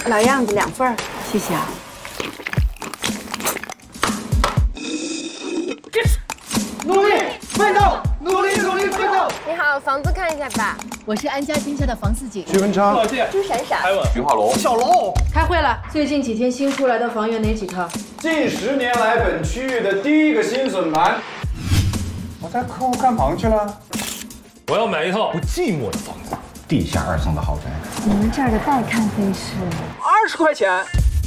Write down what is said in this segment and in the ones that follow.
老样子2份儿， 谢谢啊。 努力奋斗，努力奋斗。 你好，房子看一下吧。 我是安家天下的房四姐。 徐文昌、 朱闪闪、 徐化龙、 小龙， 开会了。最近几天新出来的房源哪几套？ 近10年来本区域的第一个新笋盘。我带客户看房去了。 我要买一套不寂寞的房子， 地下2层的豪宅。 你们这儿的带看费是 20块钱。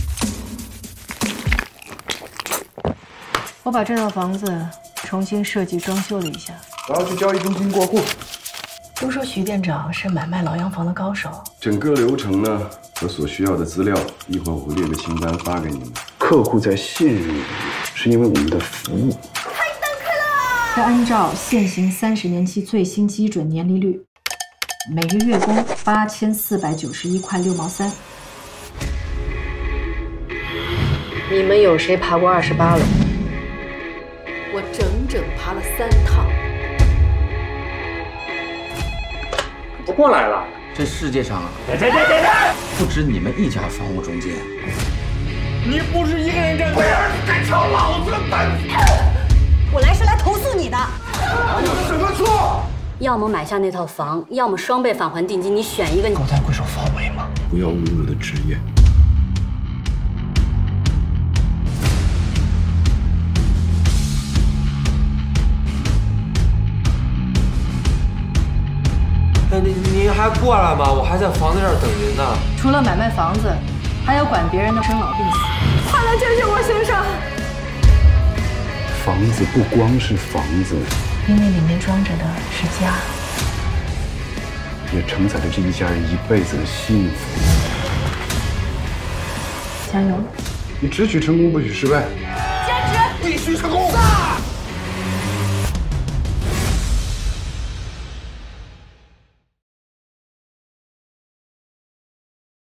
我把这套房子重新设计装修了一下。 我要去交易中心过户。 都说徐店长是买卖老洋房的高手。 整个流程呢和所需要的资料，一会儿我会列个清单发给你们。客户在信任我们，是因为我们的服务。 是按照现行30年期最新基准年利率，每个月供8491块6毛3。你们有谁爬过28楼？我整整爬了3趟。 不过来了。 这世界上不止你们一家房屋中介。 你不是一个人干的，敢抢老子的本！ 我来是来投诉你的。 有什么错？ 要么买下那套房，要么双倍返还定金，你选一个。 狗在贵手防伪吗？不要侮辱我的职业。 您还过来吗？我还在房子这儿等您呢。 除了买卖房子，还要管别人的生老病死。 快来救救我先生！ 房子不光是房子， 因为里面装着的是家， 也承载着这一家人一辈子的幸福。 加油！ 你只许成功，不许失败。